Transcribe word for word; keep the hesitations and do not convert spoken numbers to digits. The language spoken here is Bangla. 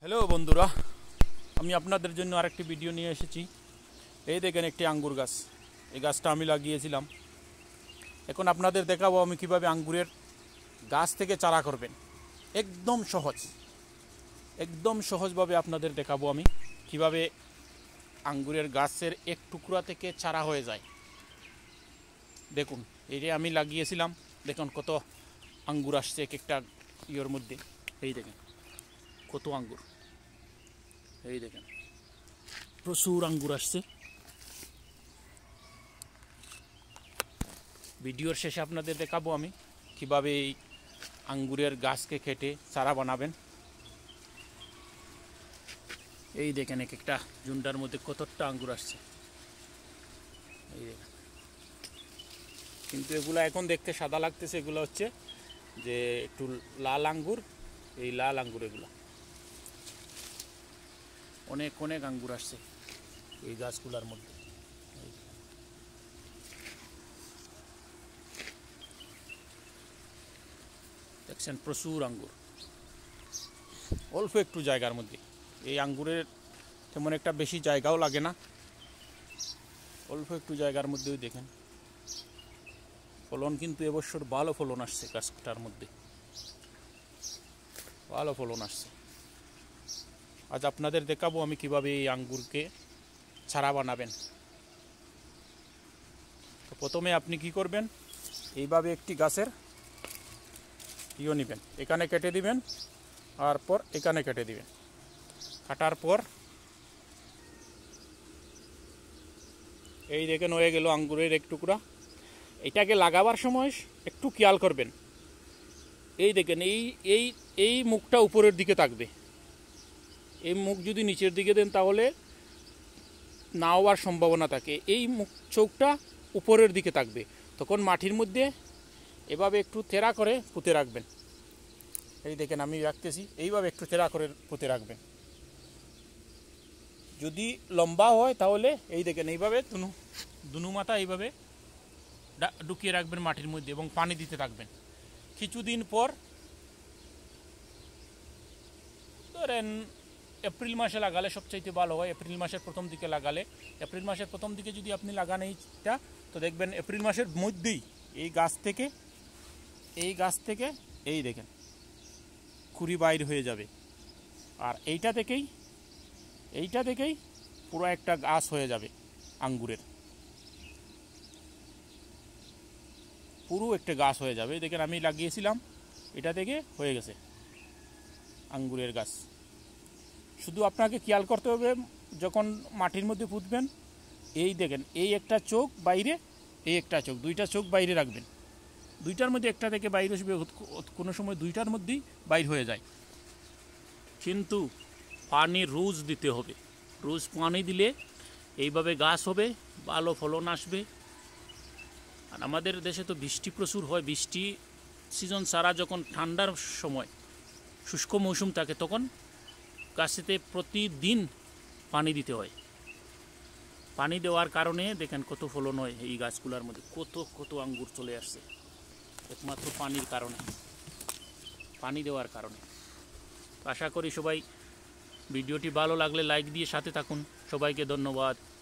হ্যালো বন্ধুরা, আমি আপনাদের জন্য আরেকটি ভিডিও নিয়ে এসেছি। এই দেখেন একটি আঙ্গুর গাছ। এই গাছটা আমি লাগিয়েছিলাম। এখন আপনাদের দেখাবো আমি কিভাবে আঙ্গুরের গাছ থেকে চারা করবেন। একদম সহজ, একদম সহজভাবে আপনাদের দেখাবো আমি কিভাবে আঙ্গুরের গাছের এক টুকরা থেকে চারা হয়ে যায়। দেখুন, এইটা আমি লাগিয়েছিলাম। দেখুন কত আঙ্গুর আসছে এক একটা ইয়ের মধ্যে। এই দেখেন কত আঙ্গুর, এই দেখেন প্রচুর আঙ্গুর আসছে। ভিডিওর শেষে আপনাদের দেখাবো আমি কিভাবে এই আঙ্গুরের গাছকে কেটে চারা বানাবেন। এই দেখেন এক একটা জুন্ডার মধ্যে কতটা আঙ্গুর আসছে, এই দেখেন। কিন্তু এগুলো এখন দেখতে সাদা লাগতেছে, এগুলো হচ্ছে যে একটু লাল আঙ্গুর। এই লাল আঙ্গুর, এগুলো অনেক অনেক আঙ্গুর আসছে এই গাছগুলোর মধ্যে। দেখছেন প্রচুর আঙ্গুর, অল্প একটু জায়গার মধ্যে। এই আঙ্গুরের তেমন একটা বেশি জায়গাও লাগে না, অল্প একটু জায়গার মধ্যেও দেখেন ফলন কিন্তু এবছর ভালো ফলন আসছে। গাছটার মধ্যে ভালো ফলন আসছে। আজ আপনাদের দেখাবো আমি কিভাবে এই আঙ্গুরকে চারা বানাবেন। তো প্রথমে আপনি কি করবেন, এইভাবে একটি গাছের ইয়ে নেবেন, এখানে কেটে দিবেন, আর পর এখানে কেটে দিবেন। কাটার পর এই দেখেন হয়ে গেল আঙ্গুরের এক টুকরা। এটাকে লাগাবার সময় একটু খেয়াল করবেন। এই দেখেন এই এই এই মুখটা উপরের দিকে থাকবে। এই মুখ যদি নিচের দিকে দেন তাহলে না হওয়ার সম্ভাবনা থাকে। এই মুখ চোখটা উপরের দিকে থাকবে। তখন মাটির মধ্যে এভাবে একটু তেরা করে পুঁতে রাখবেন। এই দেখেন আমি রাখতেছি, এইভাবে একটু তেরা করে পুঁতে রাখবেন। যদি লম্বা হয় তাহলে এই দেখেন এইভাবে দুনু দুনু মাথা এইভাবে ঢুকিয়ে রাখবেন মাটির মধ্যে এবং পানি দিতে থাকবেন। কিছুদিন পর ধরেন এপ্রিল মাসে লাগালে সবচাইতে ভালো হয়। এপ্রিল মাসের প্রথম দিকে লাগালে, এপ্রিল মাসের প্রথম দিকে যদি আপনি লাগান এইটা, তো দেখবেন এপ্রিল মাসের মধ্যেই এই গাছ থেকে এই গাছ থেকে এই দেখেন কুড়ি বাইর হয়ে যাবে। আর এইটা থেকেই এইটা থেকেই পুরো একটা গাছ হয়ে যাবে আঙ্গুরের, পুরো একটা গাছ হয়ে যাবে। দেখেন আমি লাগিয়েছিলাম, এটা থেকে হয়ে গেছে আঙ্গুরের গাছ। শুধু আপনাকে খেয়াল করতে হবে যখন মাটির মধ্যে পুঁতবেন, এই দেখেন এই একটা চোখ বাইরে, এই একটা চোখ, দুইটা চোখ বাইরে রাখবেন। দুইটার মধ্যে একটা থেকে বাইরে আসবে, কোনো সময় দুইটার মধ্যেই বাইর হয়ে যায়। কিন্তু পানি রোজ দিতে হবে। রোজ পানি দিলে এইভাবে গাছ হবে, ভালো ফলন আসবে। আর আমাদের দেশে তো বৃষ্টি প্রচুর হয়। বৃষ্টি সিজন ছাড়া যখন ঠান্ডার সময় শুষ্ক মৌসুম থাকে তখন গাছেতে প্রতিদিন পানি দিতে হয়। পানি দেওয়ার কারণে দেখেন কত ফলন হয় এই গাছগুলোর মধ্যে। কত কত আঙ্গুর চলে আসছে একমাত্র পানির কারণে, পানি দেওয়ার কারণে। আশা করি সবাই ভিডিওটি ভালো লাগলে লাইক দিয়ে সাথে থাকুন। সবাইকে ধন্যবাদ।